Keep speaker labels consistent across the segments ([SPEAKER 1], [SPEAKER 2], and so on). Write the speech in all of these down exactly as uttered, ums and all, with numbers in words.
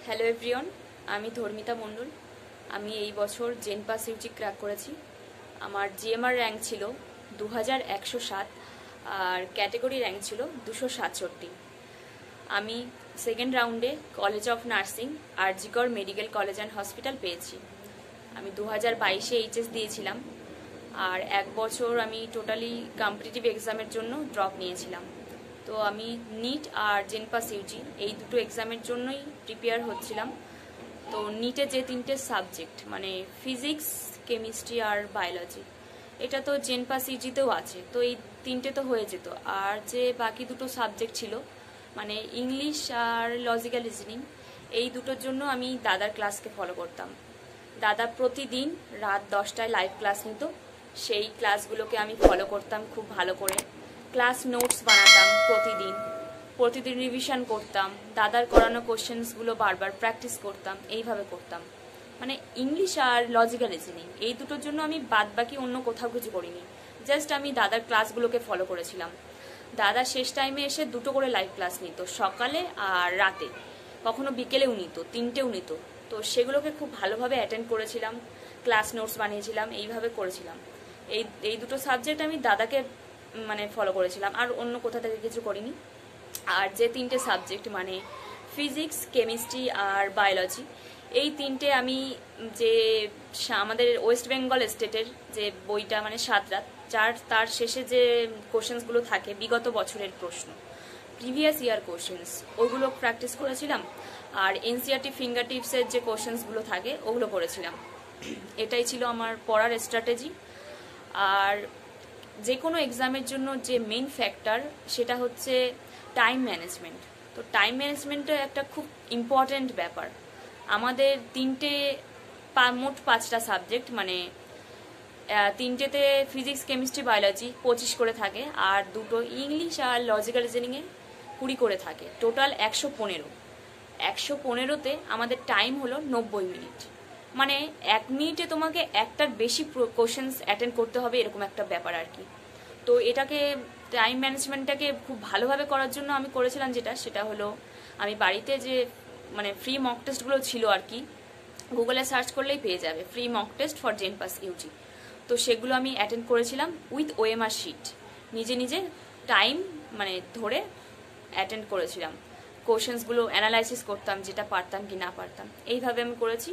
[SPEAKER 1] Hello everyone, আমি ধর্মিতা মণ্ডল। আমি এই বছর জেন পাস ইউজি ক্র্যাক করেছি। আমার জিএমআর র্যাঙ্ক ছিল দু হাজার একশো সাত আর ক্যাটেগরি র্যাঙ্ক ছিল দুশো সাতষট্টি। আমি সেকেন্ড রাউন্ডে college of nursing RG Kar medical college and hospital পেয়েছি। আমি দু হাজার বাইশে এইচএস দিয়েছিলাম আর এক বছর আমি টোটালি কম্পিটিটিভ এক্সামের জন্য ড্রপ নিয়েছিলাম। তো আমি নিট আর জেন পাস ইউজি এই দুটো এক্সামের জন্যই প্রিপেয়ার হচ্ছিলাম। তো নিটে যে তিনটে সাবজেক্ট মানে ফিজিক্স, কেমিস্ট্রি আর বায়োলজি, এটা তো জেন পাস ইউজিতেও আছে, তো এই তিনটে তো হয়ে যেত। আর যে বাকি দুটো সাবজেক্ট ছিল মানে ইংলিশ আর লজিক্যাল রিজনিং, এই দুটোর জন্য আমি দাদার ক্লাসকে ফলো করতাম। দাদা প্রতিদিন রাত দশটায় লাইভ ক্লাস নিত, সেই ক্লাসগুলোকে আমি ফলো করতাম খুব ভালো করে। ক্লাস নোটস বানাতাম প্রতিদিন, প্রতিদিন রিভিশন করতাম, দাদার করানো কোশ্চেন্সগুলো বারবার প্র্যাকটিস করতাম, এইভাবে করতাম। মানে ইংলিশ আর লজিক্যাল রিজনিং এই দুটোর জন্য আমি বাদ বাকি অন্য কোথাও কিছু করিনি, জাস্ট আমি দাদার ক্লাসগুলোকে ফলো করেছিলাম। দাদা শেষ টাইমে এসে দুটো করে লাইভ ক্লাস নিত, সকালে আর রাতে, কখনো বিকেলেও নিত, তিনটেও নিত। তো সেগুলোকে খুব ভালোভাবে অ্যাটেন্ড করেছিলাম, ক্লাস নোটস বানিয়েছিলাম, এইভাবে করেছিলাম। এই এই দুটো সাবজেক্ট আমি দাদাকে মানে ফলো করেছিলাম, আর অন্য কোথা থেকে কিছু করিনি। আর যে তিনটে সাবজেক্ট মানে ফিজিক্স, কেমিস্ট্রি আর বায়োলজি, এই তিনটে আমি যে আমাদের ওয়েস্ট বেঙ্গল স্টেটের যে বইটা মানে সাত রাত, যার তার শেষে যে কোশ্চেন্সগুলো থাকে বিগত বছরের প্রশ্ন, প্রিভিয়াস ইয়ার কোশ্চেন্স, ওগুলো প্র্যাকটিস করেছিলাম। আর এনসিআরটি ফিঙ্গার টিপসের যে কোশ্চেন্সগুলো থাকে ওগুলো করেছিলাম। এটাই ছিল আমার পড়ার স্ট্র্যাটেজি। আর যে কোনো এক্সামের জন্য যে মেইন ফ্যাক্টর সেটা হচ্ছে টাইম ম্যানেজমেন্ট। তো টাইম ম্যানেজমেন্টটা একটা খুব ইম্পর্ট্যান্ট ব্যাপার। আমাদের তিনটে মোট পাঁচটা সাবজেক্ট মানে তিনটেতে ফিজিক্স, কেমিস্ট্রি, বায়োলজি পঁচিশ করে থাকে, আর দুটো ইংলিশ আর লজিক্যাল রিজনিংয়ে কুড়ি করে থাকে, টোটাল একশো পনেরো। একশো পনেরোতে আমাদের টাইম হলো নব্বই মিনিট। মানে এক মিনিটে তোমাকে একটার বেশি কোশ্চেন্স অ্যাটেন্ড করতে হবে, এরকম একটা ব্যাপার আর কি। তো এটাকে টাইম ম্যানেজমেন্টটাকে খুব ভালোভাবে করার জন্য আমি করেছিলাম যেটা, সেটা হলো আমি বাড়িতে যে মানে ফ্রি মক টেস্টগুলো ছিল আর কি, গুগলে সার্চ করলেই পেয়ে যাবে free mock test for JENPAS UG. তো সেগুলো আমি অ্যাটেন্ড করেছিলাম উইথ ওএমআর শিট, নিজে নিজে টাইম মানে ধরে অ্যাটেন্ড করেছিলাম। কোশ্চেন্সগুলো অ্যানালাইসিস করতাম, যেটা পারতাম কি না পারতাম, এইভাবে আমি করেছি।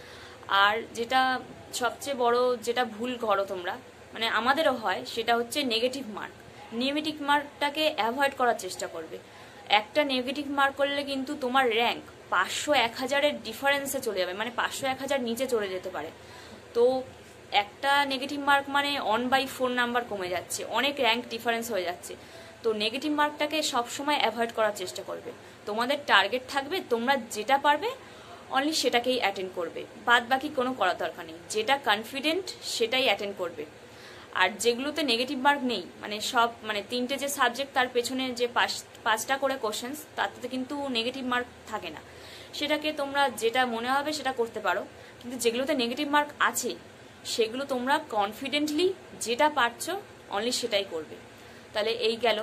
[SPEAKER 1] আর যেটা সবচেয়ে বড় যেটা ভুল করো তোমরা, মানে আমাদেরও হয়, সেটা হচ্ছে নেগেটিভ মার্ক। নেগেটিভ মার্কটাকে অ্যাভয়েড করার চেষ্টা করবে। একটা নেগেটিভ মার্ক করলে কিন্তু তোমার র্যাঙ্ক পাঁচশো এক হাজারের ডিফারেন্সে চলে যাবে, মানে পাঁচশো এক হাজার নিচে চলে যেতে পারে। তো একটা নেগেটিভ মার্ক মানে ওয়ান বাই ফোর নাম্বার কমে যাচ্ছে, অনেক র্যাঙ্ক ডিফারেন্স হয়ে যাচ্ছে। তো নেগেটিভ মার্কটাকে সবসময় অ্যাভয়েড করার চেষ্টা করবে। তোমাদের টার্গেট থাকবে তোমরা যেটা পারবে অনলি সেটাকেই অ্যাটেন্ড করবে, বাদ বাকি কোনো করার দরকার নেই। যেটা কনফিডেন্ট সেটাই অ্যাটেন্ড করবে। আর যেগুলোতে নেগেটিভ মার্ক নেই মানে সব মানে তিনটে যে সাবজেক্ট তার পেছনে যে পাঁচ পাঁচটা করে কোশ্চেন্স, তাতে কিন্তু নেগেটিভ মার্ক থাকে না। সেটাকে তোমরা যেটা মনে হবে সেটা করতে পারো, কিন্তু যেগুলোতে নেগেটিভ মার্ক আছে সেগুলো তোমরা কনফিডেন্টলি যেটা পারছো অনলি সেটাই করবে। তাহলে এই গেল,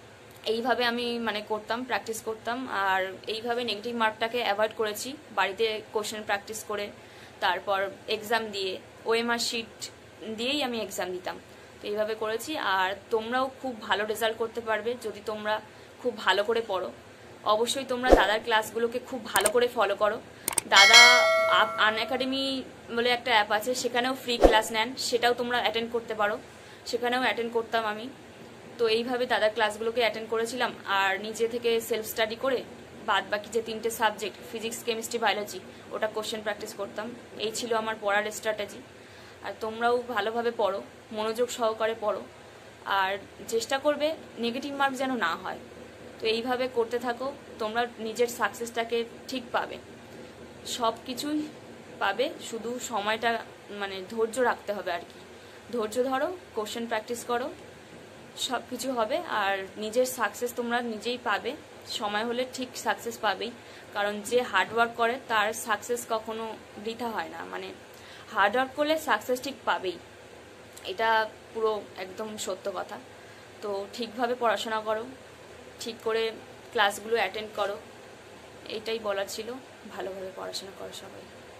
[SPEAKER 1] এইভাবে আমি মানে করতাম, প্র্যাকটিস করতাম। আর এইভাবে নেগেটিভ মার্কটাকে অ্যাভয়েড করেছি, বাড়িতে কোশ্চেন প্র্যাকটিস করে, তারপর এক্সাম দিয়ে ওএমআর শিট দিয়েই আমি এক্সাম দিতাম। তো এইভাবে করেছি। আর তোমরাও খুব ভালো রেজাল্ট করতে পারবে যদি তোমরা খুব ভালো করে পড়ো। অবশ্যই তোমরা দাদার ক্লাসগুলোকে খুব ভালো করে ফলো করো। দাদা আন একাডেমি বলে একটা অ্যাপ আছে, সেখানেও ফ্রি ক্লাস নেন, সেটাও তোমরা অ্যাটেন্ড করতে পারো, সেখানেও অ্যাটেন্ড করতাম আমি। তো এইভাবে দাদার ক্লাসগুলোকে অ্যাটেন্ড করেছিলাম। আর নিজে থেকে সেলফ স্টাডি করে বাদ বাকি যে তিনটে সাবজেক্ট ফিজিক্স, কেমিস্ট্রি, বায়োলজি, ওটা কোশ্চেন প্র্যাকটিস করতাম। এই ছিল আমার পড়ার স্ট্র্যাটেজি। আর তোমরাও ভালোভাবে পড়ো, মনোযোগ সহকারে পড়ো, আর চেষ্টা করবে নেগেটিভ মার্ক যেন না হয়। তো এইভাবে করতে থাকো, তোমরা নিজের সাকসেসটাকে ঠিক পাবে, সব কিছুই পাবে। শুধু সময়টা মানে ধৈর্য রাখতে হবে আর কি। ধৈর্য ধরো, কোশ্চেন প্র্যাকটিস করো, সব কিছু হবে। আর নিজের সাকসেস তোমরা নিজেই পাবে, সময় হলে ঠিক সাকসেস পাবেই। কারণ যে হার্ডওয়ার্ক করে তার সাকসেস কখনো বৃথা হয় না, মানে হার্ডওয়ার্ক করলে সাকসেস ঠিক পাবেই, এটা পুরো একদম সত্য কথা। তো ঠিকভাবে পড়াশোনা করো, ঠিক করে ক্লাসগুলো অ্যাটেন্ড করো, এইটাই বলার ছিল। ভালোভাবে পড়াশোনা করো সবাই।